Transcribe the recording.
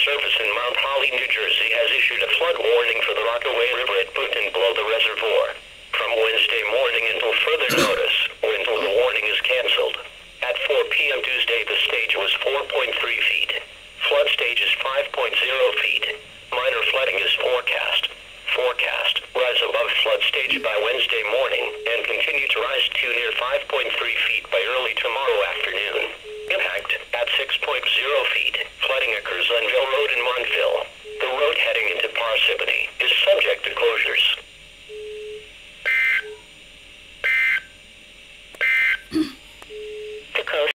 Service in Mount Holly, New Jersey has issued a flood warning for the Rockaway River at Putin below the reservoir. From Wednesday morning until further notice,